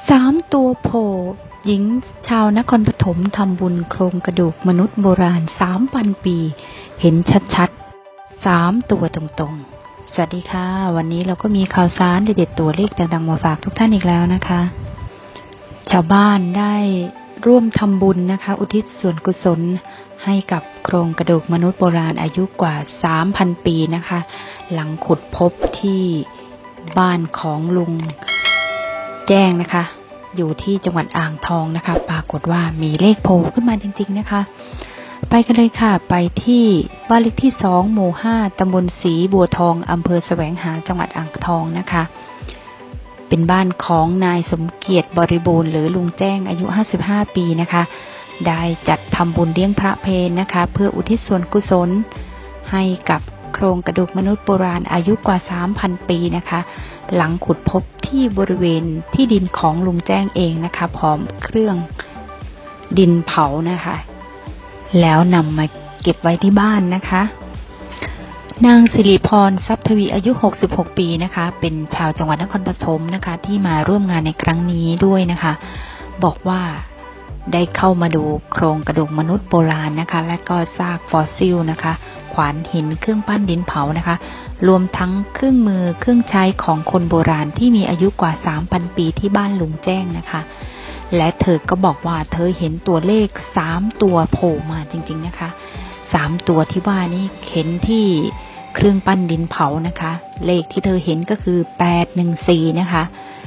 ตัวโผล่หญิงชาวนครปฐมทำบุญโครงกระดูกมนุษย์โบราณ 3,000 ปีเห็นชัดๆ3ตัวตรงๆสวัสดีค่ะวันนี้เราก็มีข่าวสารเด็ดๆตัวเลขดังๆมาฝากทุกท่านอีกแล้วนะคะชาวบ้านได้ร่วมทำบุญนะคะอุทิศส่วนกุศลให้กับโครงกระดูกมนุษย์โบราณอายุกว่า 3,000 ปีนะคะหลังขุดพบที่บ้านของลุงแจ้งนะคะอยู่ที่จังหวัดอ่างทองนะคะปรากฏว่ามีเลขโผล่ขึ้นมาจริงๆนะคะไปกันเลยค่ะไปที่บ้านเลขที่2หมู่5ตำบลศรีบัวทองอำเภอแสวงหาจังหวัดอ่างทองนะคะเป็นบ้านของนายสมเกียรติบริบูรณ์หรือลุงแจ้งอายุ55ปีนะคะได้จัดทำบุญเลี้ยงพระเพลนะคะเพื่ออุทิศส่วนกุศลให้กับโครงกระดูกมนุษย์โบราณอายุกว่า 3,000 ปีนะคะหลังขุดพบที่บริเวณที่ดินของลุงแจ้งเองนะคะพร้อมเครื่องดินเผานะคะแล้วนำมาเก็บไว้ที่บ้านนะคะนางสิริพรทรัพย์ทวีอายุ66ปีนะคะเป็นชาวจังหวัดนครปฐมนะคะที่มาร่วมงานในครั้งนี้ด้วยนะคะบอกว่าได้เข้ามาดูโครงกระดูกมนุษย์โบราณนะคะและก็ซากฟอสซิลนะคะขวานหินเครื่องปั้นดินเผานะคะรวมทั้งเครื่องมือเครื่องใช้ของคนโบราณที่มีอายุกว่า 3,000 ปีที่บ้านลุงแจ้งนะคะและเธอก็บอกว่าเธอเห็นตัวเลข3ตัวโผล่มาจริงๆนะคะ3ตัวที่ว่านี่เห็นที่เครื่องปั้นดินเผานะคะเลขที่เธอเห็นก็คือ814นะคะ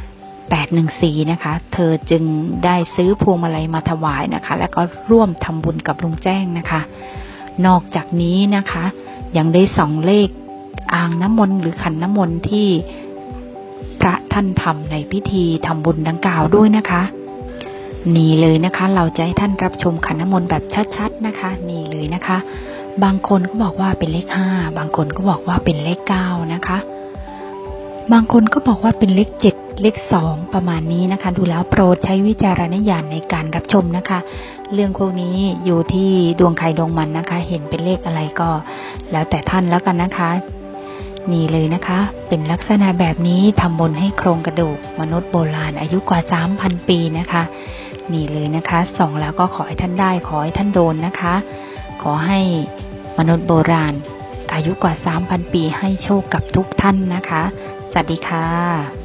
814นะคะเธอจึงได้ซื้อพวงมาลัยมาถวายนะคะแล้วก็ร่วมทำบุญกับลุงแจ้งนะคะนอกจากนี้นะคะยังได้ส่องเลขอ่างน้ำมนต์หรือขันน้ำมนต์ที่พระท่านทำในพิธีทำบุญดังกล่าวด้วยนะคะนี่เลยนะคะเราจะให้ท่านรับชมขันน้ำมนต์แบบชัดๆนะคะนี่เลยนะคะบางคนก็บอกว่าเป็นเลข5บางคนก็บอกว่าเป็นเลข9นะคะบางคนก็บอกว่าเป็นเลข7เลข2ประมาณนี้นะคะดูแล้วโปรดใช้วิจารณญาณในการรับชมนะคะเรื่องพวกนี้อยู่ที่ดวงใครดวงมันนะคะเห็นเป็นเลขอะไรก็แล้วแต่ท่านแล้วกันนะคะนี่เลยนะคะเป็นลักษณะแบบนี้ทำบุญให้โครงกระดูกมนุษย์โบราณอายุกว่า 3,000 ปีนะคะนี่เลยนะคะส่องแล้วก็ขอให้ท่านได้ขอให้ท่านโดนนะคะขอให้มนุษย์โบราณอายุกว่า 3,000 ปีให้โชคกับทุกท่านนะคะสวัสดีค่ะ